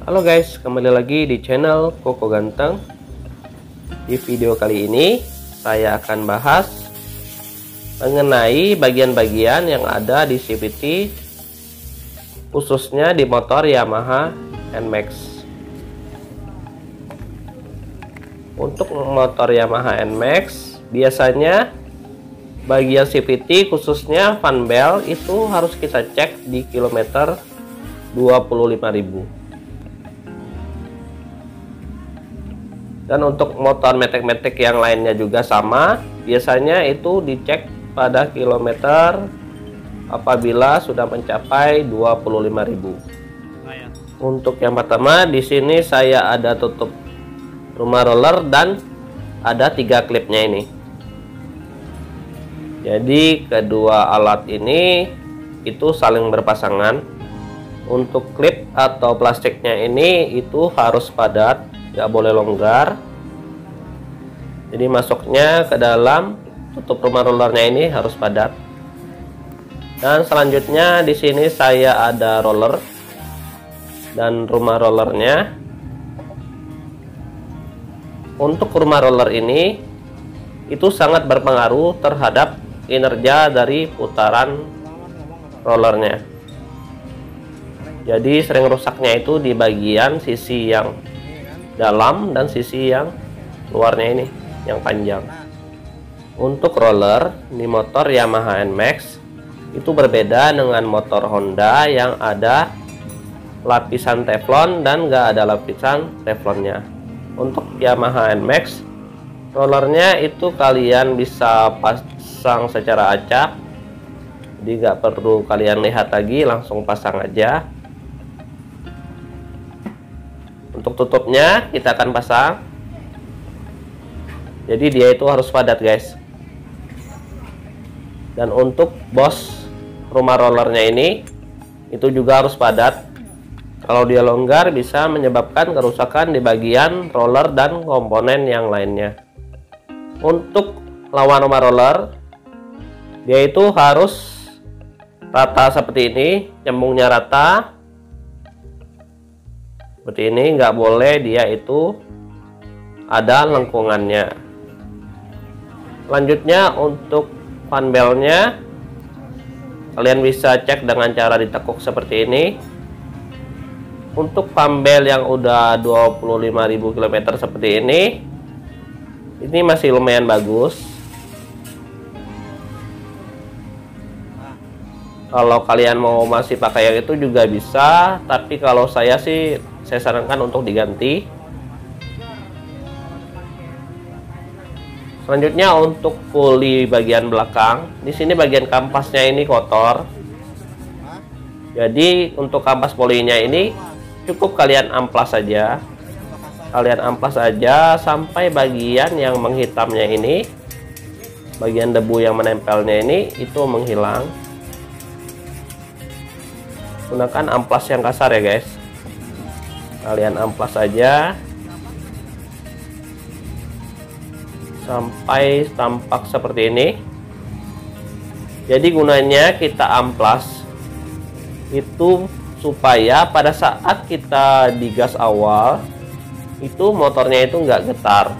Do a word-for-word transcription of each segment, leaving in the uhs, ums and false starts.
Halo guys, kembali lagi di channel Koko Ganteng. Di video kali ini saya akan bahas mengenai bagian-bagian yang ada di C V T, khususnya di motor Yamaha N Max. Untuk motor Yamaha N Max, biasanya bagian C V T khususnya fan bell itu harus kita cek di kilometer dua puluh lima ribu. Dan untuk motor metek-metek yang lainnya juga sama, biasanya itu dicek pada kilometer apabila sudah mencapai dua puluh lima ribu. Untuk yang pertama, di sini saya ada tutup rumah roller dan ada tiga klipnya ini. Jadi kedua alat ini itu saling berpasangan. Untuk klip atau plastiknya ini itu harus padat, nggak boleh longgar. Jadi masuknya ke dalam tutup rumah rollernya ini harus padat. Dan selanjutnya di sini saya ada roller dan rumah rollernya. Untuk rumah roller ini itu sangat berpengaruh terhadap kinerja dari putaran rollernya. Jadi sering rusaknya itu di bagian sisi yang dalam dan sisi yang luarnya ini, yang panjang. Untuk roller di motor Yamaha N Max itu berbeda dengan motor Honda yang ada lapisan teflon dan nggak ada lapisan teflonnya. Untuk Yamaha N Max, rollernya itu kalian bisa pasang secara acak, jadi nggak perlu kalian lihat lagi, langsung pasang aja. Untuk tutupnya kita akan pasang. Jadi dia itu harus padat guys. Dan untuk bos rumah rollernya ini itu juga harus padat. Kalau dia longgar bisa menyebabkan kerusakan di bagian roller dan komponen yang lainnya. Untuk lawan rumah roller, dia itu harus rata seperti ini, nyambungnya rata seperti ini, nggak boleh dia itu ada lengkungannya. Selanjutnya untuk fan bellnya, kalian bisa cek dengan cara ditekuk seperti ini. Untuk fan bell yang udah dua puluh lima ribu kilometer seperti ini, ini masih lumayan bagus. Kalau kalian mau masih pakai yang itu juga bisa, tapi kalau saya sih saya sarankan untuk diganti. Selanjutnya untuk puli bagian belakang, di sini bagian kampasnya ini kotor. Jadi untuk kampas polinya ini cukup kalian amplas saja. Kalian amplas saja sampai bagian yang menghitamnya ini, bagian debu yang menempelnya ini itu menghilang. Gunakan amplas yang kasar ya guys. Kalian amplas saja sampai tampak seperti ini. Jadi gunanya kita amplas itu supaya pada saat kita digas awal itu motornya itu nggak getar.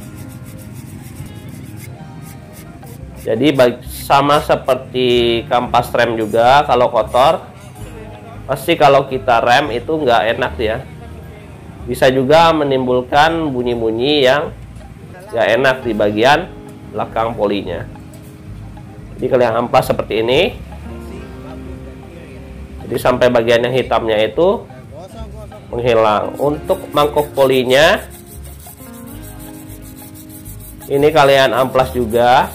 Jadi sama seperti kampas rem juga, kalau kotor pasti kalau kita rem itu nggak enak ya. Bisa juga menimbulkan bunyi-bunyi yang nggak enak di bagian belakang polinya. Jadi kalian amplas seperti ini. Jadi sampai bagian yang hitamnya itu menghilang. Untuk mangkok polinya ini kalian amplas juga.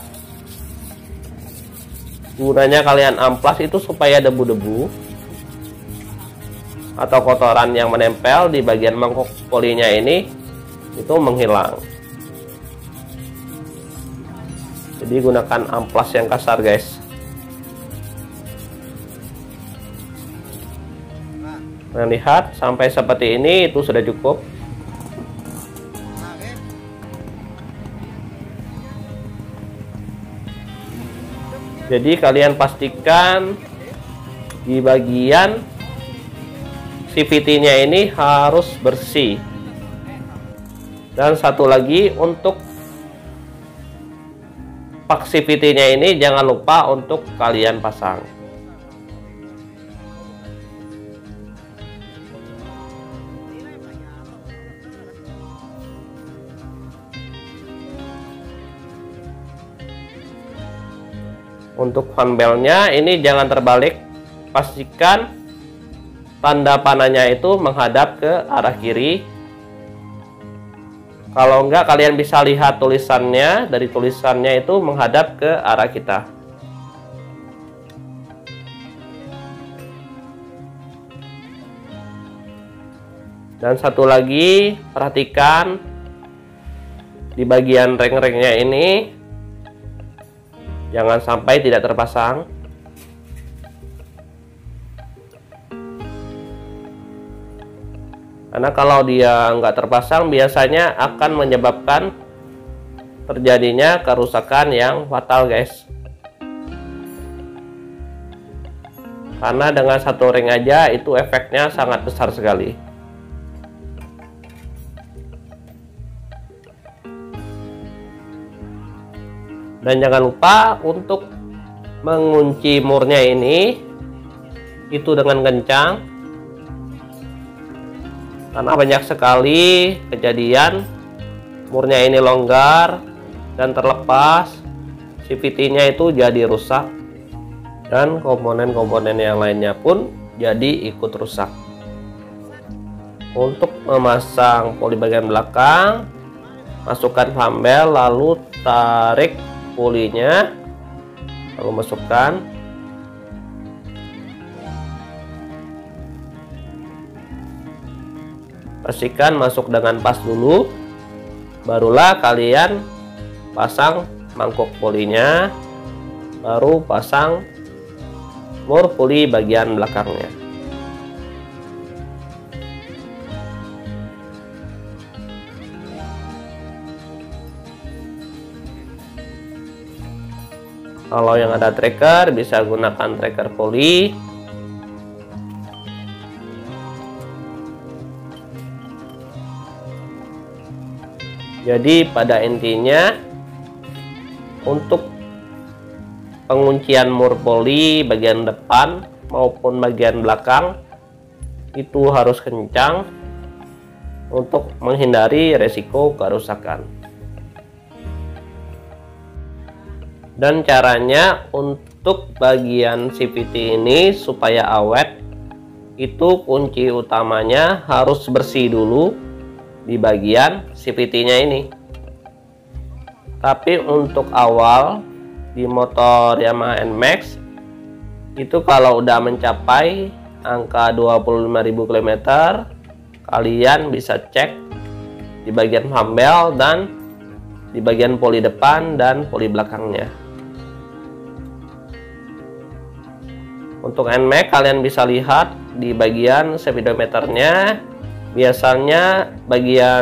Gunanya kalian amplas itu supaya debu-debu atau kotoran yang menempel di bagian mangkok polinya ini itu menghilang. Jadi gunakan amplas yang kasar guys. Nah, lihat sampai seperti ini itu sudah cukup. Jadi kalian pastikan di bagian C V T-nya ini harus bersih. Dan satu lagi, untuk pak C V T-nya ini jangan lupa untuk kalian pasang. Untuk fan belnya ini jangan terbalik, pastikan tanda panahnya itu menghadap ke arah kiri. Kalau enggak, kalian bisa lihat tulisannya, dari tulisannya itu menghadap ke arah kita. Dan satu lagi, perhatikan di bagian reng-rengnya ini jangan sampai tidak terpasang. Karena kalau dia nggak terpasang biasanya akan menyebabkan terjadinya kerusakan yang fatal, guys. Karena dengan satu ring aja itu efeknya sangat besar sekali. Dan jangan lupa untuk mengunci murnya ini itu dengan kencang. Karena banyak sekali kejadian murnya ini longgar dan terlepas, C V T-nya itu jadi rusak, dan komponen-komponen yang lainnya pun jadi ikut rusak. Untuk memasang poli bagian belakang, masukkan fan bel, lalu tarik polinya, lalu masukkan. Pastikan masuk dengan pas dulu, barulah kalian pasang mangkuk polinya, baru pasang mur poli bagian belakangnya. Kalau yang ada tracker bisa gunakan tracker poli. Jadi pada intinya untuk penguncian mur poli bagian depan maupun bagian belakang itu harus kencang untuk menghindari resiko kerusakan. Dan caranya untuk bagian C V T ini supaya awet, itu kunci utamanya harus bersih dulu di bagian C V T-nya ini. Tapi untuk awal di motor Yamaha N Max itu kalau udah mencapai angka dua puluh lima ribu kilometer, kalian bisa cek di bagian fan bel dan di bagian poli depan dan poli belakangnya. Untuk N Max kalian bisa lihat di bagian speedometernya, biasanya bagian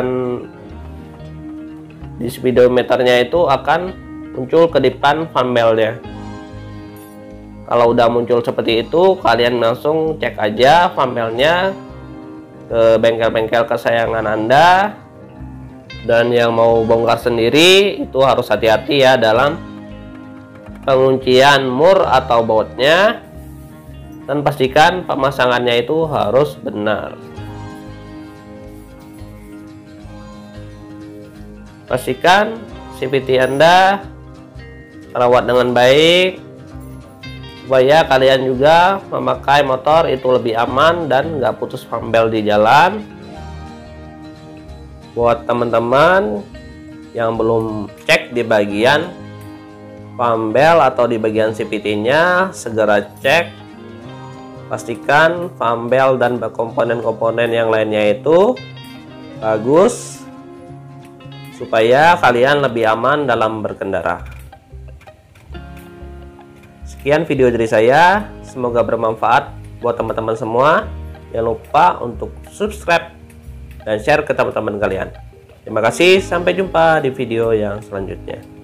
di speedometernya itu akan muncul ke depan fan belnya. Kalau udah muncul seperti itu, kalian langsung cek aja fan belnya ke bengkel-bengkel kesayangan Anda. Dan yang mau bongkar sendiri itu harus hati-hati ya dalam penguncian mur atau bautnya, dan pastikan pemasangannya itu harus benar. Pastikan C V T Anda terawat dengan baik supaya kalian juga memakai motor itu lebih aman dan nggak putus fan bel di jalan. Buat teman-teman yang belum cek di bagian fan bel atau di bagian C V T-nya, segera cek. Pastikan fan bel dan komponen-komponen yang lainnya itu bagus supaya kalian lebih aman dalam berkendara. Sekian video dari saya, semoga bermanfaat buat teman-teman semua. Jangan lupa untuk subscribe dan share ke teman-teman kalian. Terima kasih, sampai jumpa di video yang selanjutnya.